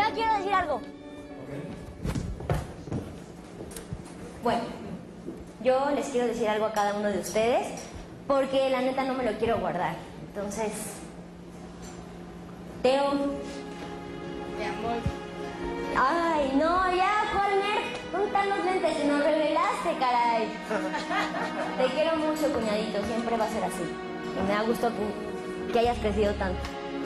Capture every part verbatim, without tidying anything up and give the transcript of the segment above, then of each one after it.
quiero decir algo. Bueno, yo les quiero decir algo a cada uno de ustedes, porque la neta no me lo quiero guardar. Entonces, Teo. Mi amor. Ay, no, ya, Colmer, ¿dónde están los lentes? Se nos revelaste, caray. Te quiero mucho, cuñadito, siempre va a ser así. Y me da gusto que, que hayas crecido tanto.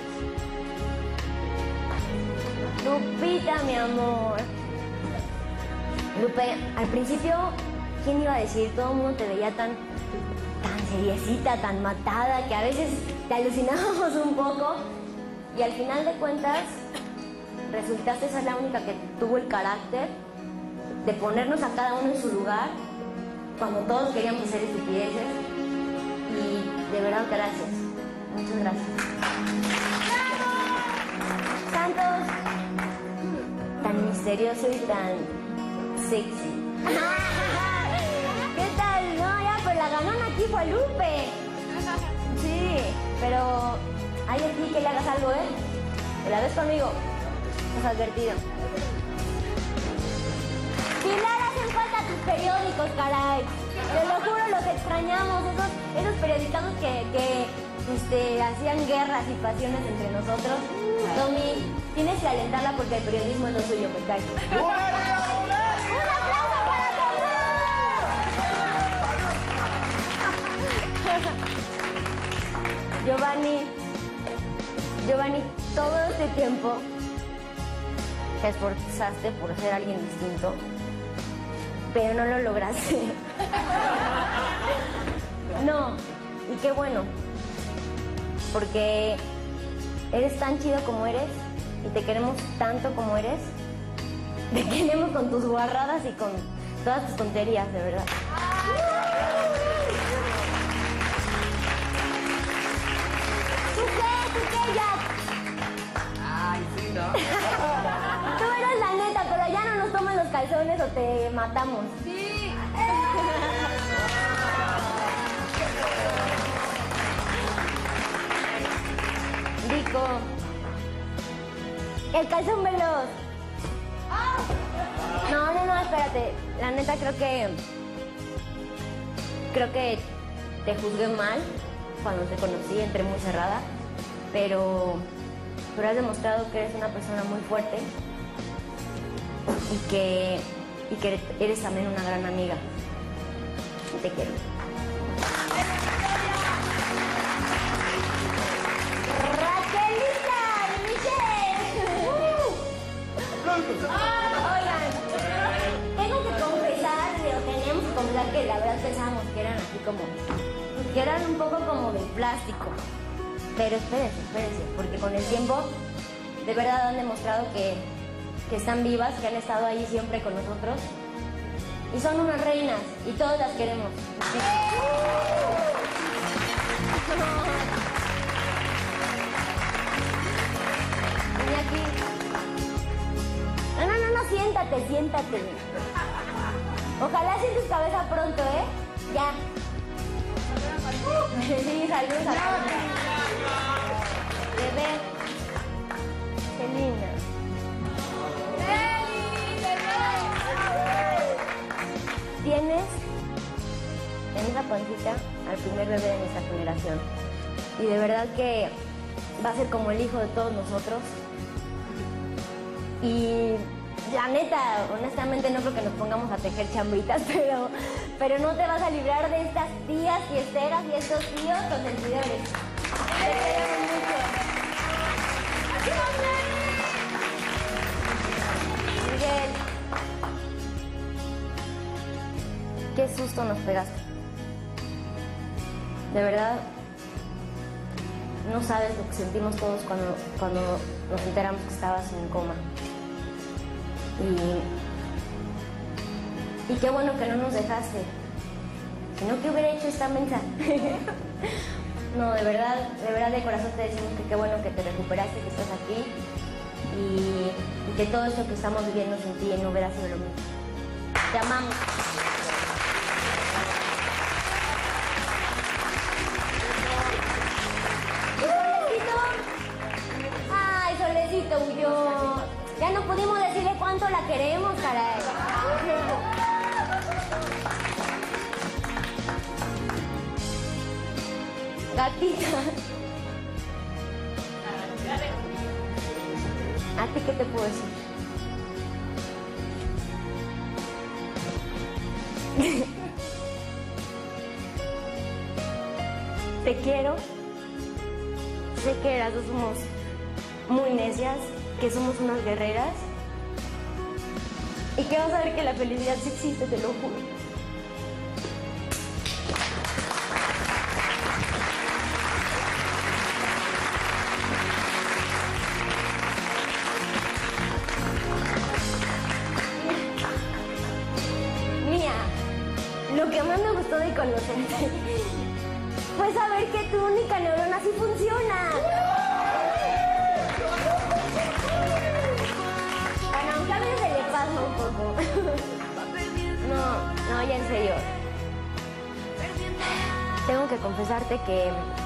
Lupita, mi amor. Lupe, al principio, ¿quién iba a decir? Todo el mundo te veía tan, tan seriecita, tan matada, que a veces te alucinábamos un poco. Y al final de cuentas, resultaste ser la única que tuvo el carácter de ponernos a cada uno en su lugar cuando todos queríamos hacer estupideces. Y de verdad, gracias. Muchas gracias. Santos, tan misterioso y tan sexy. ¿Qué tal? No, ya, pero la ganona aquí fue Lupe. Sí, pero hay aquí que le hagas algo, ¿eh? ¿Te la ves conmigo? Has advertido. Pilar, hacen falta tus periódicos, caray. Te lo juro, los extrañamos. Esos, esos periódicos que, que este, hacían guerras y pasiones entre nosotros. Tommy, tienes que alentarla porque el periodismo es lo suyo, me cae. ¡Un aplauso para Tommy! Giovanni, Giovanni, todo este tiempo te esforzaste por ser alguien distinto, pero no lo lograste. No, y qué bueno, porque eres tan chido como eres y te queremos tanto como eres. Te queremos con tus guarradas y con todas tus tonterías, de verdad. ¿Tú qué? ¿Tú qué, Jack? Ay, sí, ¿no? Tú eres la neta, pero ya no nos tomen los calzones o te matamos. Sí. Rico. El calzón veloz. No, no, no, espérate. La neta creo que... Creo que te juzgué mal cuando te conocí, entré muy cerrada. Pero... Pero has demostrado que eres una persona muy fuerte. Y que... Y que eres también una gran amiga. Y te quiero. Oigan, tengo que confesar, o teníamos que confesar que la verdad pensábamos que eran así como, que eran un poco como de plástico. Pero espérense, espérense, porque con el tiempo de verdad han demostrado que, que están vivas, que han estado ahí siempre con nosotros. Y son unas reinas, y todos las queremos. Ven aquí. No, no, no, no, siéntate, siéntate. Ojalá sientes cabeza pronto, ¿eh? Ya. Sí, saludos a todos. Bebé. Celina. Tienes en esa pancita al primer bebé de nuestra generación. Y de verdad que va a ser como el hijo de todos nosotros. Y la neta, honestamente no creo que nos pongamos a tejer chambritas, pero, pero no te vas a librar de estas tías fiesteras y estos tíos consentidores. Te queremos mucho. Miguel, qué susto nos pegaste. De verdad, no sabes lo que sentimos todos cuando, cuando nos enteramos que estabas en coma. Y, y qué bueno que no nos dejaste. Si no, ¿qué hubiera hecho esta mensa? No, de verdad, de verdad, de corazón te decimos que qué bueno que te recuperaste, que estás aquí. Y, y que todo esto que estamos viviendo sin ti no hubiera sido lo mismo. Te amamos. ¿Y Solecito? Ay, Solecito huyó. Ya no pudimos decirle cuánto la queremos, caray. Gatita. ¿A ti qué te puedo decir? Te quiero. Sé que las dos somos muy necias, que somos unas guerreras y que vas a ver que la felicidad sí existe, te lo juro. Mía, lo que más me gustó de conocerte fue saber que tu única neurona sí funciona. Bueno, aunque a veces se le pasa un poco. No, no, ya en serio. Tengo que confesarte que...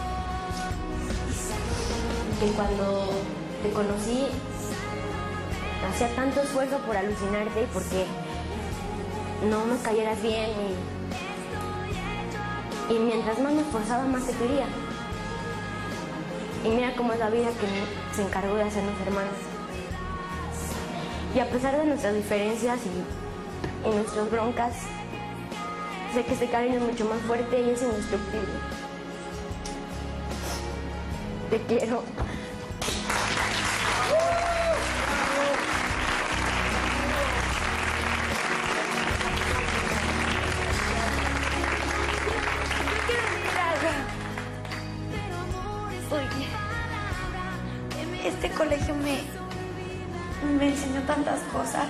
que cuando te conocí hacía tanto esfuerzo por alucinarte y porque no me cayeras bien y... Y mientras más me esforzaba, más te quería. Y mira cómo es la vida que se encargó de hacernos hermanos. Y a pesar de nuestras diferencias y, y nuestras broncas, sé que este cariño es mucho más fuerte y es indestructible. Te quiero. Este colegio me, me enseñó tantas cosas.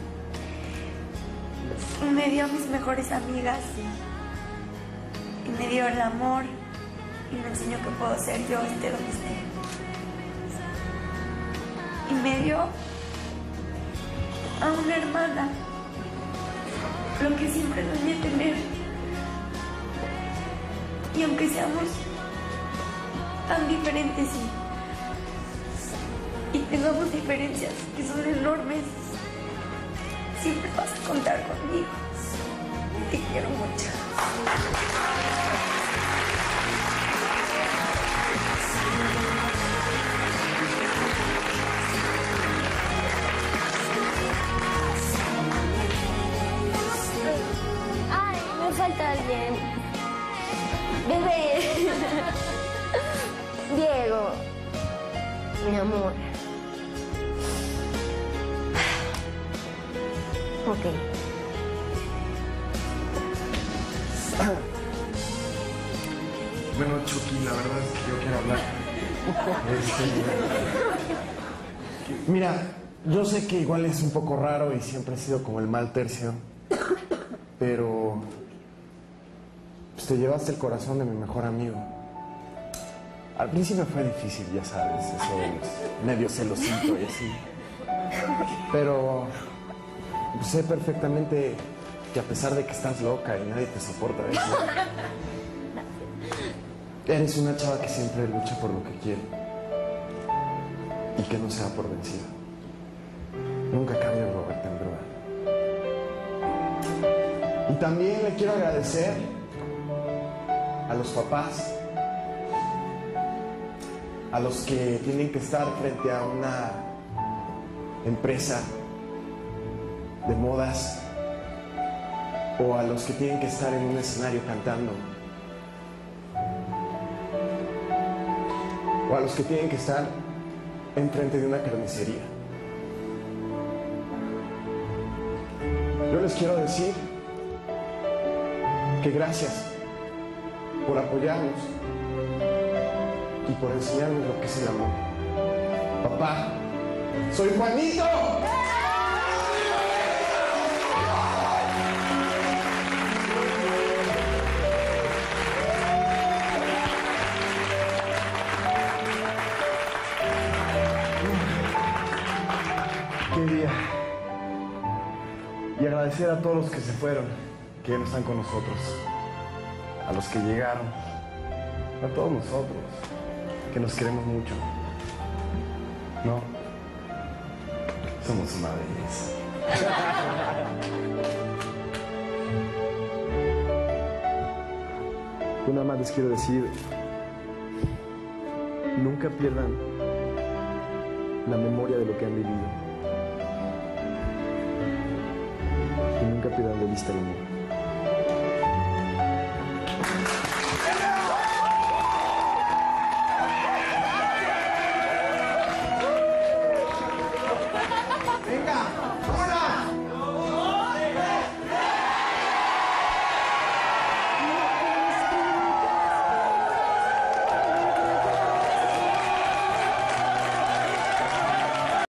Me dio a mis mejores amigas y me dio el amor y me enseñó que puedo ser yo, esté donde esté. Y me dio a una hermana, lo que siempre soñé tener. Y aunque seamos tan diferentes y y tengamos diferencias que son enormes, siempre vas a contar conmigo. Te quiero mucho. Ay, me falta alguien. Bebé. Diego. Mi amor. Ok. Bueno, Chucky, la verdad es que yo quiero hablar. Este, mira, yo sé que igual es un poco raro y siempre he sido como el mal tercio, pero pues, te llevaste el corazón de mi mejor amigo. Al principio fue difícil, ya sabes, eso es medio celosito y así. Pero sé perfectamente que a pesar de que estás loca y nadie te soporta, ¿ves? Eres una chava que siempre lucha por lo que quiere y que no se da por vencida. Nunca cambia Roberta en grúa. Y también le quiero agradecer a los papás, a los que tienen que estar frente a una empresa de modas o a los que tienen que estar en un escenario cantando o a los que tienen que estar enfrente de una carnicería. Yo les quiero decir que gracias por apoyarnos y por enseñarnos lo que es el amor. Papá, soy Juanito. Qué día. Y agradecer a todos los que se fueron, que ya no están con nosotros, a los que llegaron, a todos nosotros, que nos queremos mucho. No, Somos una belleza. Yo nada más les quiero decir, nunca pierdan la memoria de lo que han vivido. Y nunca pierdan de vista el amor.